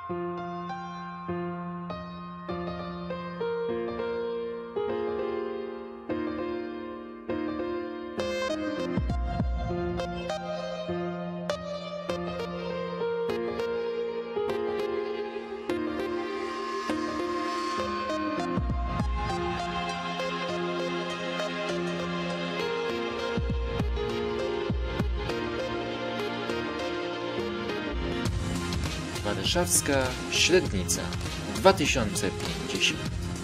Warszawska Średnica 2050.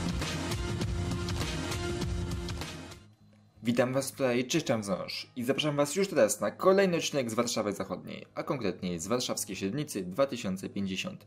Witam Was tutaj, czyszczam wząż i zapraszam Was już teraz na kolejny odcinek z Warszawy Zachodniej, a konkretnie z Warszawskiej Średnicy 2050.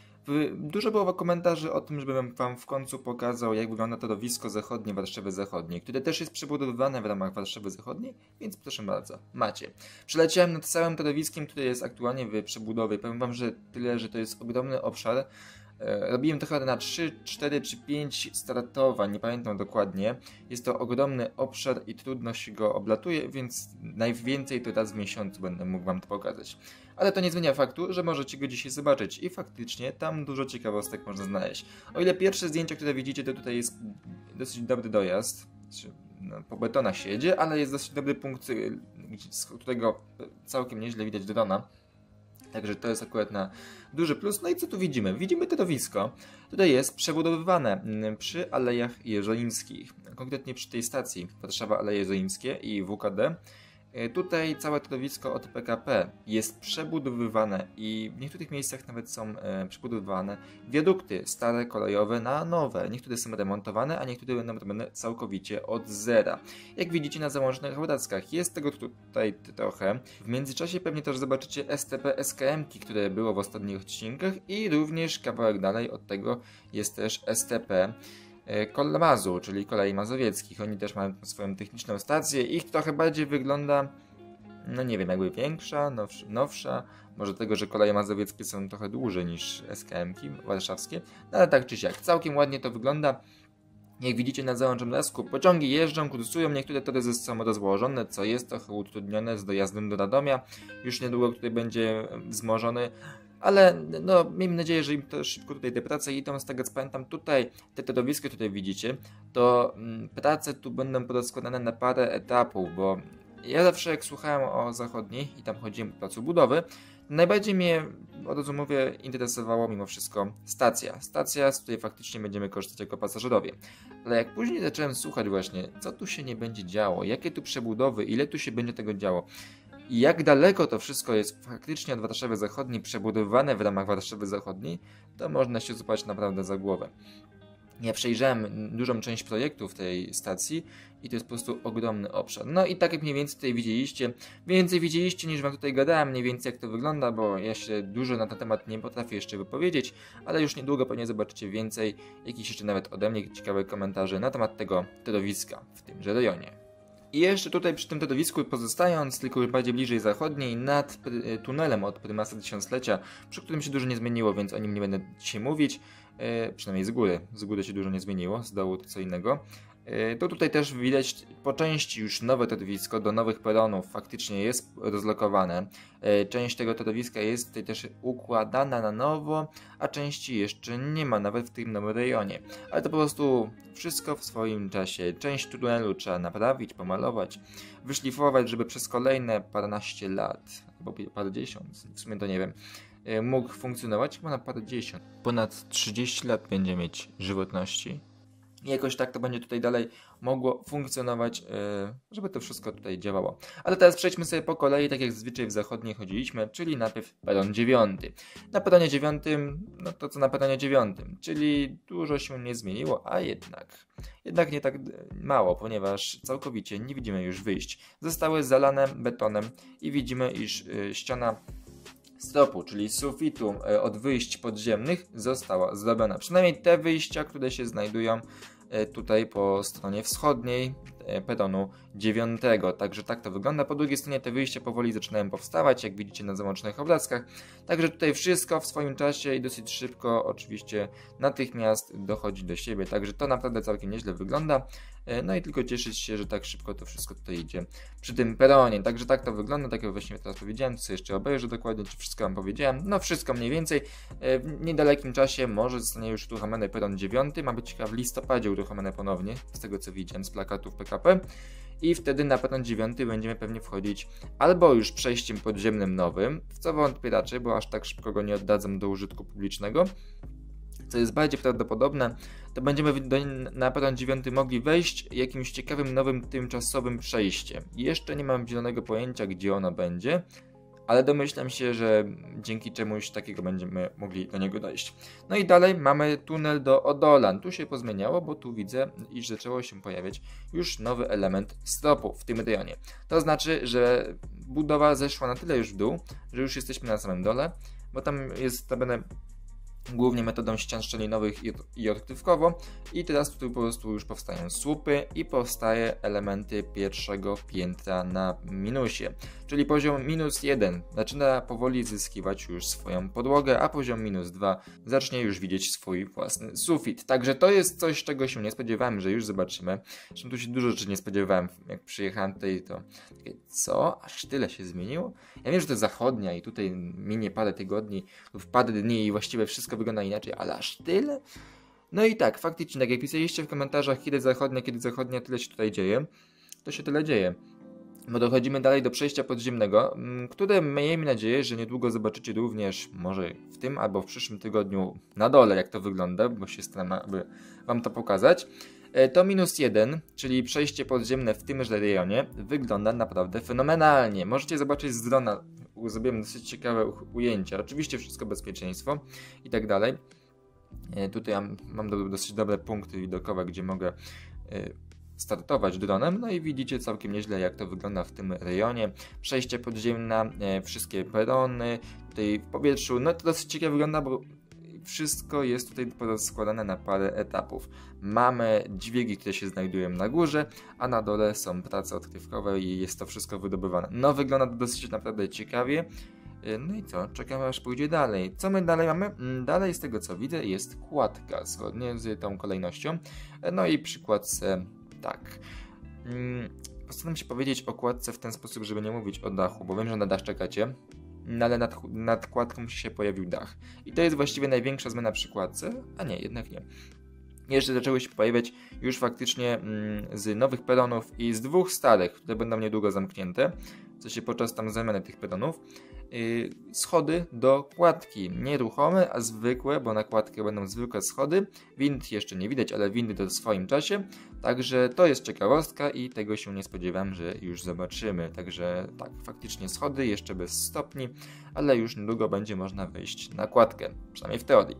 Dużo było komentarzy o tym, żebym Wam w końcu pokazał, jak wygląda torowisko zachodnie Warszawy Zachodniej, które też jest przebudowywane w ramach Warszawy Zachodniej, więc proszę bardzo, macie. Przeleciałem nad całym torowiskiem, które jest aktualnie w przebudowie. Powiem Wam, że tyle, że to jest ogromny obszar. Robiłem to chyba na 3, 4 czy 5 startowań, nie pamiętam dokładnie. Jest to ogromny obszar i trudno się go oblatuje, więc najwięcej to raz w miesiącu będę mógł Wam to pokazać. Ale to nie zmienia faktu, że możecie go dzisiaj zobaczyć i faktycznie tam dużo ciekawostek można znaleźć. O ile pierwsze zdjęcia, które widzicie, to tutaj jest dosyć dobry dojazd, po betonach się jedzie, ale jest dosyć dobry punkt, z którego całkiem nieźle widać drona. Także to jest akurat na duży plus. No i co tu widzimy? Widzimy torowisko. Tutaj jest przebudowywane przy Alejach Jerolimskich. Konkretnie przy tej stacji Warszawa Aleje Jerolimskie i WKD. Tutaj całe torowisko od PKP jest przebudowywane i w niektórych miejscach nawet są przebudowywane wiadukty stare kolejowe na nowe. Niektóre są remontowane, a niektóre będą robione całkowicie od zera. Jak widzicie na załącznych obrazkach jest tego tutaj trochę. W międzyczasie pewnie też zobaczycie STP SKM-ki, które było w ostatnich odcinkach i również kawałek dalej od tego jest też STP Kolmazu, czyli Kolei Mazowieckich. Oni też mają swoją techniczną stację. Ich trochę bardziej wygląda, no nie wiem, jakby większa, nowsza. Może tego, że Koleje Mazowieckie są trochę dłużej niż SKM-ki warszawskie. No ale tak czy siak, całkiem ładnie to wygląda. Jak widzicie na załączonym obrazku, pociągi jeżdżą, kursują, niektóre tory są rozłożone, co jest trochę utrudnione z dojazdem do Radomia. Już niedługo tutaj będzie wzmożony. Ale no, miejmy nadzieję, że im to szybko tutaj te prace idą. Z tego co pamiętam, tutaj te torowisko tutaj widzicie, to prace tu będą porozkładane na parę etapów, bo ja zawsze jak słuchałem o zachodniej i tam chodziłem po placu budowy, najbardziej mnie, od razu mówię, interesowało mimo wszystko stacja. Stacja, z której faktycznie będziemy korzystać jako pasażerowie. Ale jak później zacząłem słuchać właśnie, co tu się nie będzie działo, jakie tu przebudowy, ile tu się będzie tego działo, i jak daleko to wszystko jest faktycznie od Warszawy Zachodniej przebudowane w ramach Warszawy Zachodniej, to można się złapać naprawdę za głowę. Ja przejrzałem dużą część projektów tej stacji i to jest po prostu ogromny obszar. No i tak jak mniej więcej tutaj widzieliście, więcej widzieliście niż Wam tutaj gadałem, mniej więcej jak to wygląda, bo ja się dużo na ten temat nie potrafię jeszcze wypowiedzieć, ale już niedługo pewnie zobaczycie więcej, jakichś jeszcze nawet ode mnie ciekawych komentarzy na temat tego torowiska w tymże rejonie. I jeszcze tutaj przy tym torowisku pozostając, tylko już bardziej bliżej zachodniej, nad tunelem od Prymasa Tysiąclecia, przy którym się dużo nie zmieniło, więc o nim nie będę dzisiaj mówić, przynajmniej z góry. Z góry się dużo nie zmieniło, z dołu to co innego. To tutaj też widać po części już nowe torowisko do nowych peronów faktycznie jest rozlokowane. Część tego torowiska jest tutaj też układana na nowo, a części jeszcze nie ma, nawet w tym nowym rejonie. Ale to po prostu wszystko w swoim czasie. Część tunelu trzeba naprawić, pomalować, wyszlifować, żeby przez kolejne paręnaście lat, albo parędziesiąt, w sumie to nie wiem, mógł funkcjonować, chyba na parędziesiąt. Ponad 30 lat będzie mieć żywotności. I jakoś tak to będzie tutaj dalej mogło funkcjonować, żeby to wszystko tutaj działało. Ale teraz przejdźmy sobie po kolei, tak jak zazwyczaj w zachodniej chodziliśmy, czyli najpierw peron 9. Na peronie 9, no to co na peronie 9, czyli dużo się nie zmieniło, a jednak nie tak mało, ponieważ całkowicie nie widzimy już wyjść. Zostały zalane betonem i widzimy, iż ściana stropu, czyli sufitu od wyjść podziemnych została zrobiona. Przynajmniej te wyjścia, które się znajdują tutaj po stronie wschodniej peronu 9. Także tak to wygląda. Po drugiej stronie te wyjścia powoli zaczynają powstawać, jak widzicie na załączonych obrazkach. Także tutaj wszystko w swoim czasie i dosyć szybko, oczywiście natychmiast dochodzi do siebie. Także to naprawdę całkiem nieźle wygląda. No i tylko cieszyć się, że tak szybko to wszystko tutaj idzie przy tym peronie. Także tak to wygląda, tak jak właśnie teraz powiedziałem, co jeszcze obejrzę dokładnie, czy wszystko wam powiedziałem. No wszystko mniej więcej. W niedalekim czasie może zostanie już uruchomiony peron 9. Ma być chyba w listopadzie uruchomiony ponownie, z tego co widziałem z plakatów PKP. I wtedy na peron 9 będziemy pewnie wchodzić albo już przejściem podziemnym nowym, w co wątpię raczej, bo aż tak szybko go nie oddadzą do użytku publicznego. Co jest bardziej prawdopodobne, to będziemy na peron 9 mogli wejść jakimś ciekawym, nowym, tymczasowym przejściem. Jeszcze nie mam zielonego pojęcia, gdzie ono będzie, ale domyślam się, że dzięki czemuś takiego będziemy mogli do niego dojść. No i dalej mamy tunel do Odolan. Tu się pozmieniało, bo tu widzę, iż zaczęło się pojawiać już nowy element stopu w tym rejonie. To znaczy, że budowa zeszła na tyle już w dół, że już jesteśmy na samym dole, bo tam jest stawiane głównie metodą ścian szczelinowych i odkrywkowo i teraz tutaj po prostu już powstają słupy i powstaje elementy pierwszego piętra na minusie, czyli poziom -1 zaczyna powoli zyskiwać już swoją podłogę, a poziom -2 zacznie już widzieć swój własny sufit. Także to jest coś, czego się nie spodziewałem, że już zobaczymy. Zresztą tu się dużo rzeczy nie spodziewałem, jak przyjechałem tutaj, to co? Aż tyle się zmieniło? Ja wiem, że to jest zachodnia i tutaj minie parę tygodni lub parę dni i właściwie wszystko wygląda inaczej, ale aż tyle? No i tak, faktycznie, tak jak pisaliście w komentarzach, kiedy zachodnia, tyle się tutaj dzieje, to się tyle dzieje. Bo dochodzimy dalej do przejścia podziemnego, które miejmy nadzieję, że niedługo zobaczycie również, może w tym albo w przyszłym tygodniu na dole, jak to wygląda, bo się staram, aby wam to pokazać. To -1, czyli przejście podziemne w tymże rejonie, wygląda naprawdę fenomenalnie. Możecie zobaczyć z drona, zrobiłem dosyć ciekawe ujęcia. Oczywiście wszystko bezpieczeństwo i tak dalej. Tutaj mam dosyć dobre punkty widokowe, gdzie mogę startować dronem, no i widzicie całkiem nieźle, jak to wygląda w tym rejonie. Przejście podziemne, wszystkie perony, tutaj w powietrzu, no to dosyć ciekawie wygląda, bo wszystko jest tutaj składane na parę etapów. Mamy dźwigi, które się znajdują na górze, a na dole są prace odkrywkowe i jest to wszystko wydobywane. No wygląda to dosyć naprawdę ciekawie. No i co? Czekamy aż pójdzie dalej. Co my dalej mamy? Dalej z tego co widzę jest kładka, zgodnie z tą kolejnością. No i przy kładce tak. Postaram się powiedzieć o kładce w ten sposób, żeby nie mówić o dachu, bo wiem, że na dach czekacie. No ale nad kładką się pojawił dach. I to jest właściwie największa zmiana przy kładce, a nie, jednak nie. Jeszcze zaczęły się pojawiać już faktycznie z nowych peronów i z dwóch starych, które będą niedługo zamknięte, co się podczas tam zamiany tych peronów, schody do kładki. Nie ruchome, a zwykłe, bo na kładkę będą zwykłe schody. Wind jeszcze nie widać, ale windy to w swoim czasie. Także to jest ciekawostka i tego się nie spodziewam, że już zobaczymy. Także tak, faktycznie schody, jeszcze bez stopni, ale już niedługo będzie można wejść na kładkę, przynajmniej w teorii.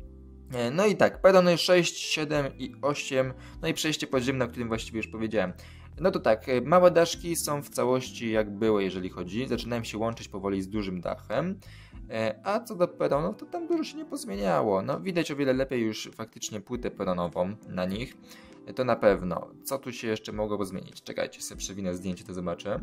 No i tak, perony 6, 7 i 8, no i przejście podziemne, o którym właściwie już powiedziałem. No to tak, małe daszki są w całości jak były, jeżeli chodzi, zaczynają się łączyć powoli z dużym dachem, a co do peronów, to tam dużo się nie pozmieniało. No widać o wiele lepiej już faktycznie płytę peronową na nich, to na pewno. Co tu się jeszcze mogło zmienić? Czekajcie, sobie przewinę zdjęcie, to zobaczę.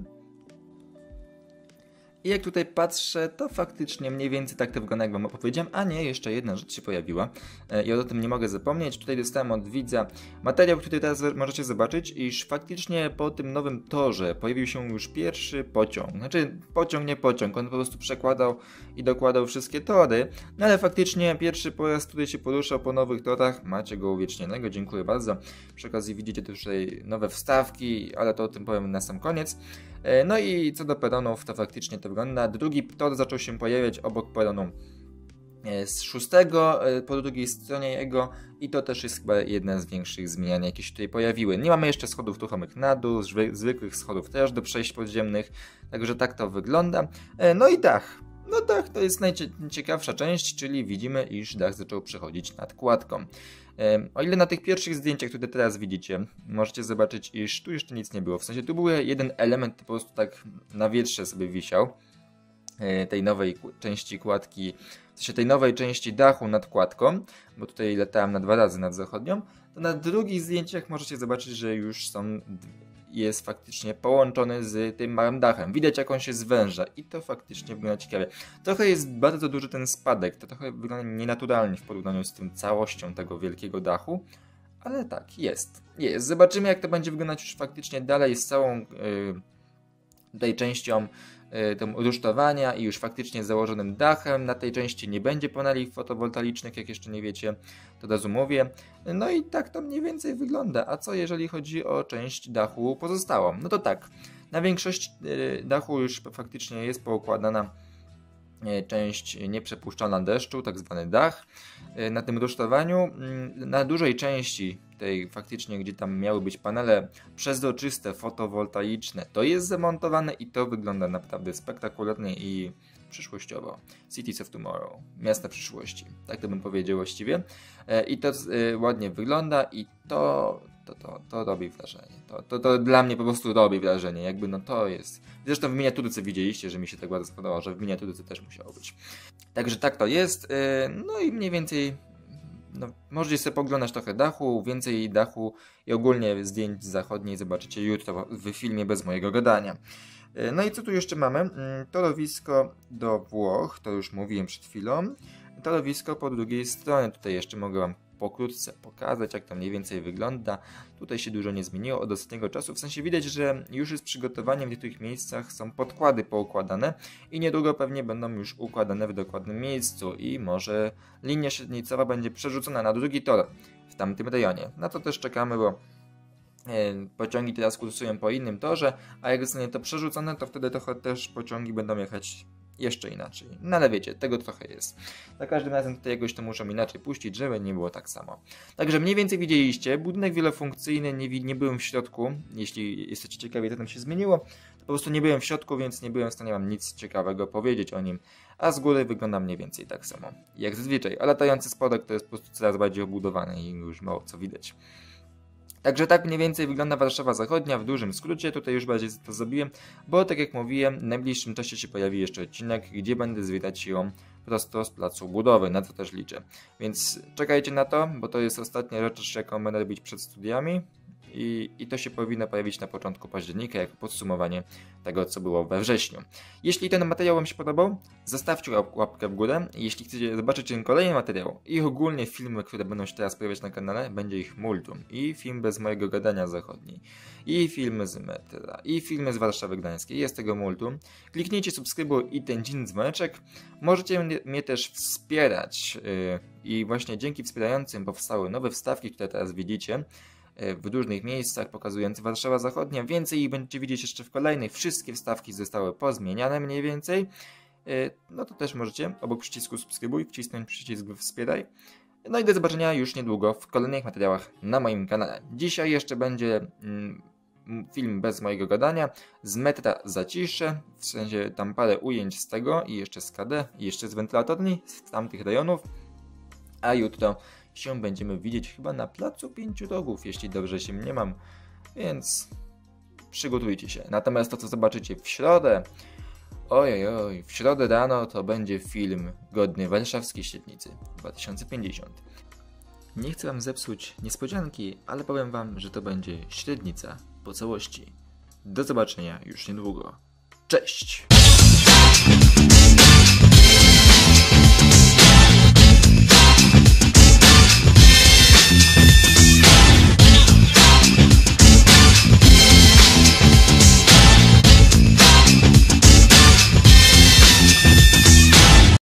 I jak tutaj patrzę, to faktycznie mniej więcej tak to wygląda, jak wam opowiedziałem. A nie, jeszcze jedna rzecz się pojawiła i o tym nie mogę zapomnieć. Tutaj dostałem od widza materiał, który teraz możecie zobaczyć, iż faktycznie po tym nowym torze pojawił się już pierwszy pociąg. Znaczy pociąg, nie pociąg, on po prostu przekładał i dokładał wszystkie tory. No ale faktycznie pierwszy pojazd tutaj się poruszał po nowych torach. Macie go uwiecznionego, dziękuję bardzo. Przy okazji widzicie tutaj nowe wstawki, ale to o tym powiem na sam koniec. No i co do peronów, to faktycznie to wygląda. Drugi tor zaczął się pojawiać obok peronu z 6 po drugiej stronie jego i to też jest chyba jedna z większych zmian, jakie się tutaj pojawiły. Nie mamy jeszcze schodów ruchomych na dół, zwykłych schodów też do przejść podziemnych, także tak to wygląda. No i dach. No dach to jest najciekawsza część, czyli widzimy, iż dach zaczął przechodzić nad kładką. O ile na tych pierwszych zdjęciach, które teraz widzicie, możecie zobaczyć, iż tu jeszcze nic nie było. W sensie tu był jeden element, po prostu tak na wietrze sobie wisiał, tej nowej części kładki, w sensie tej nowej części dachu nad kładką, bo tutaj latałem na 2 razy nad zachodnią. To na drugich zdjęciach możecie zobaczyć, że już są jest faktycznie połączony z tym małym dachem. Widać, jak on się zwęża i to faktycznie wygląda ciekawie. Trochę jest bardzo duży ten spadek, to trochę wygląda nienaturalnie w porównaniu z tym całością tego wielkiego dachu, ale tak, jest. Zobaczymy, jak to będzie wyglądać już faktycznie dalej z całą tej częścią tą rusztowania i już faktycznie założonym dachem. Na tej części nie będzie paneli fotowoltaicznych, jak jeszcze nie wiecie, to od razu mówię. No i tak to mniej więcej wygląda. A co jeżeli chodzi o część dachu pozostałą? No to tak, na większość dachu już faktycznie jest poukładana część nieprzepuszczalna deszczu, tak zwany dach. Na tym rusztowaniu, na dużej części tej faktycznie, gdzie tam miały być panele przezroczyste, fotowoltaiczne, to jest zamontowane i to wygląda naprawdę spektakularnie i przyszłościowo. Cities of Tomorrow, miasta przyszłości, tak to bym powiedział właściwie. I to ładnie wygląda i to robi wrażenie. To dla mnie po prostu robi wrażenie, jakby no to jest. Zresztą w miniaturce widzieliście, że mi się tak bardzo spodobało, że w miniaturce też musiało być. Także tak to jest. No i mniej więcej możecie sobie poglądać trochę dachu, więcej dachu i ogólnie zdjęć z zachodniej zobaczycie jutro w filmie bez mojego gadania. No i co tu jeszcze mamy? Torowisko do Włoch, to już mówiłem przed chwilą. Torowisko po drugiej stronie, tutaj jeszcze mogę wam pokrótce pokazać, jak to mniej więcej wygląda. Tutaj się dużo nie zmieniło od ostatniego czasu, w sensie widać, że już jest przygotowanie, w niektórych miejscach są podkłady poukładane i niedługo pewnie będą już układane w dokładnym miejscu i może linia średnicowa będzie przerzucona na drugi tor w tamtym rejonie. Na to też czekamy, bo pociągi teraz kursują po innym torze, a jak zostanie to przerzucone, to wtedy trochę też pociągi będą jechać jeszcze inaczej. No ale wiecie, tego trochę jest. Za każdym razem tutaj jakoś to muszą inaczej puścić, żeby nie było tak samo. Także mniej więcej widzieliście, budynek wielofunkcyjny, nie byłem w środku. Jeśli jesteście ciekawi, co tam się zmieniło, to po prostu nie byłem w środku, więc nie byłem w stanie wam nic ciekawego powiedzieć o nim. A z góry wygląda mniej więcej tak samo, jak zazwyczaj. A latający spodek to jest po prostu coraz bardziej obudowany i już mało co widać. Także tak mniej więcej wygląda Warszawa Zachodnia w dużym skrócie, tutaj już bardziej to zrobiłem, bo tak jak mówiłem, w najbliższym czasie się pojawi jeszcze odcinek, gdzie będę zwiedzać ją prosto z placu budowy, na co też liczę. Więc czekajcie na to, bo to jest ostatnia rzecz, jaką będę robić przed studiami i to się powinno pojawić na początku października jako podsumowanie tego, co było we wrześniu. Jeśli ten materiał wam się podobał, zostawcie łapkę w górę. Jeśli chcecie zobaczyć ten kolejny materiał i ogólnie filmy, które będą się teraz pojawiać na kanale, będzie ich multum. I film bez mojego gadania zachodniej, i filmy z metra, i filmy z Warszawy Gdańskiej. Jest tego multum. Kliknijcie subskrybuj i ten dzień dzwoneczek. Możecie mnie też wspierać i właśnie dzięki wspierającym powstały nowe wstawki, które teraz widzicie w różnych miejscach pokazujące Warszawa Zachodnia. Więcej ich będziecie widzieć jeszcze w kolejnych. Wszystkie wstawki zostały pozmieniane mniej więcej. No to też możecie obok przycisku subskrybuj wcisnąć przycisk wspieraj. No i do zobaczenia już niedługo w kolejnych materiałach na moim kanale. Dzisiaj jeszcze będzie film bez mojego gadania, z metra Zacisze, w sensie tam parę ujęć z tego i jeszcze z KD i jeszcze z wentylatorni z tamtych rejonów. A jutro się będziemy widzieć chyba na placu Pięciu Rogów, jeśli dobrze się mniemam, więc przygotujcie się. Natomiast to, co zobaczycie w środę, ojojoj, w środę rano to będzie film godny warszawskiej średnicy 2050. Nie chcę wam zepsuć niespodzianki, ale powiem wam, że to będzie średnica po całości. Do zobaczenia już niedługo. Cześć!